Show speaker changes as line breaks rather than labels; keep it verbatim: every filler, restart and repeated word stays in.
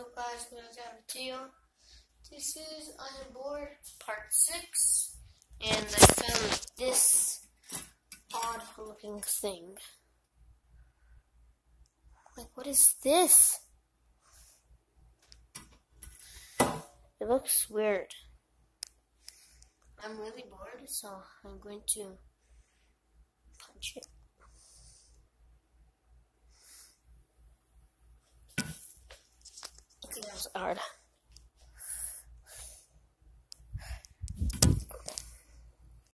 What's up, guys? My name is Octavio. This is I Am Bored Part six, and I found this odd looking thing. Like, what is this? It looks weird. I'm really bored, so I'm going to punch it. Okay, that was hard.